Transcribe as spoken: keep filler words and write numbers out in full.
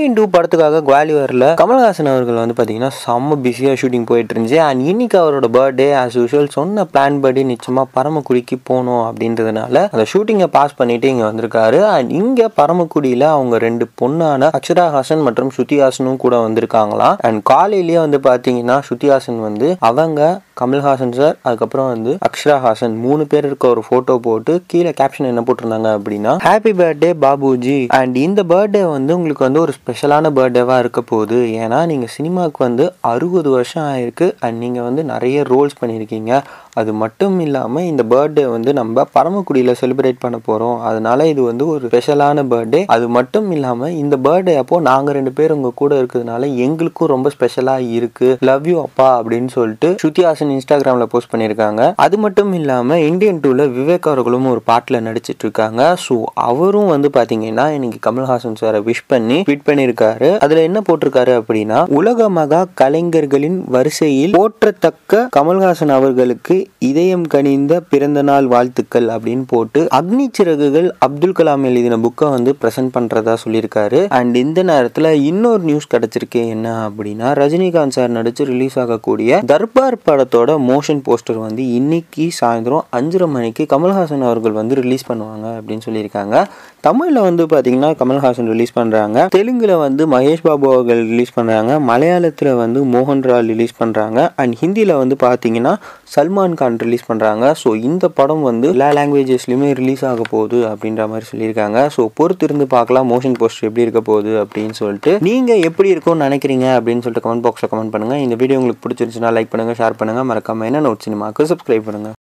Indian two படத்துக்காக குவாலியர்ல கமல்ஹாசன் அவர்கள் வந்து பாத்தீங்கன்னா செம்ம பிஸியா ஷூட்டிங் போயிட்டு இருந்துச்சு. அண்ட் இன்னைக்கு அவரோட பர்த்டே ஆஸ் யூஷுவல் சொன்ன பிளான் படி நிச்சயமா பரமக்குடிக்கு போகணும் அப்படின்றதுனால அந்த ஷூட்டிங்கை பாஸ் பண்ணிட்டு இங்க வந்திருக்காரு. அண்ட் இங்க பரமக்குடியில அவங்க ரெண்டு பொண்ணான அக்ஷரா ஹாசன் மற்றும் ஸ்ருதி ஹாசனும் கூட வந்திருக்காங்களாம். அண்ட் காலையிலேயே வந்து பாத்தீங்கன்னா ஸ்ருதி ஹாசன் வந்து அவங்க கமல்ஹாசன் சார் அதுக்கப்புறம் வந்து அக்ஷரா ஹாசன் மூணு பேர் இருக்க ஒரு போட்டோ போட்டு கீழே கேப்ஷன் என்ன போட்டிருந்தாங்க அப்படின்னா ஹாப்பி பர்த்டே பாபுஜி. அண்ட் இந்த பர்த்டே வந்து உங்களுக்கு வந்து ஒரு ஸ்பெஷலான பர்த்டேவா இருக்க போகுது. ஏன்னா நீங்க சினிமாவுக்கு வந்து அறுபது வருஷம் ஆயிருக்கு. அண்ட் நீங்க வந்து நிறைய ரோல்ஸ் பண்ணியிருக்கீங்க. அது மட்டும் இல்லாமல் இந்த பர்த்டே வந்து நம்ம பரமக்குடியில் செலிப்ரேட் பண்ண போகிறோம். அதனால இது வந்து ஒரு ஸ்பெஷலான பர்த்டே. அது மட்டும் இல்லாமல் இந்த பர்த்டே அப்போ நாங்கள் ரெண்டு பேர் உங்கள் கூட இருக்கிறதுனால எங்களுக்கும் ரொம்ப ஸ்பெஷலாக இருக்கு. லவ் யூ அப்பா அப்படின்னு சொல்லிட்டு ஸ்ருதி ஹாசன் இன்ஸ்டாகிராமில் போஸ்ட் பண்ணியிருக்காங்க. அது மட்டும் இல்லாமல் இந்தியன் டூவில் விவேக் அவர்களும் ஒரு பாட்டில் நடிச்சிட்டு இருக்காங்க. ஸோ அவரும் வந்து பார்த்தீங்கன்னா இன்னைக்கு கமல்ஹாசன் சாரை விஷ் பண்ணி ட்வீட் பண்ணியிருக்காரு. அதில் என்ன போட்டிருக்காரு அப்படின்னா உலக மகா கலைஞர்களின் வரிசையில் போற்றத்தக்க கமல்ஹாசன் அவர்களுக்கு இதயம் கனிந்த பிறந்த நாள் வாழ்த்துக்கள் அப்படின்னு போட்டு அக்னி சிறகுகள் அப்துல் கலாம் எழுதின புக்கை வந்து பிரசன்ட் பண்றதா சொல்லியிருக்காரு. அண்ட் இந்த நேரத்தில் இன்னொரு நியூஸ் கிடைச்சிருக்கு. என்ன அப்படின்னா ரஜினிகாந்த் சார் நடிச்சு ரிலீஸ் ஆகக்கூடிய தர்பார் படத்தோட மோஷன் போஸ்டர் வந்து இன்னைக்கு சாயந்தரம் அஞ்சரை மணிக்கு கமல்ஹாசன் அவர்கள் வந்து ரிலீஸ் பண்ணுவாங்க அப்படின்னு சொல்லியிருக்காங்க. தமிழ்ல வந்து பாத்தீங்கன்னா கமல்ஹாசன் ரிலீஸ் பண்றாங்க, தெலுங்குல வந்து மகேஷ் பாபு அவர்கள் ரிலீஸ் பண்றாங்க, மலையாளத்துல வந்து மோகன்லால் ரிலீஸ் பண்றாங்க, அண்ட் ஹிந்தியில வந்து பாத்தீங்கன்னா சல்மான் கான் ரிலீஸ் பண்றாங்க. ஸோ இந்த படம் வந்து எல்லா லாங்குவேஜஸ்லயுமே ரிலீஸ் ஆக போகுது அப்படின்ற மாதிரி சொல்லியிருக்காங்க. ஸோ பொறுத்து இருந்து பார்க்கலாம் மோஷன் போஸ்டர் எப்படி இருக்க போகுது அப்படின்னு சொல்லிட்டு. நீங்க எப்படி இருக்கும்னு நினைக்கிறீங்க அப்படின்னு சொல்லிட்டு கமெண்ட் பாக்ஸ்ல கமெண்ட் பண்ணுங்க. இந்த வீடியோ உங்களுக்கு பிடிச்சிருந்துச்சுன்னா லைக் பண்ணுங்க, ஷேர் பண்ணுங்க, மறக்காம என்ன நோட் சினிமாக்கு சப்ஸ்கிரைப் பண்ணுங்க.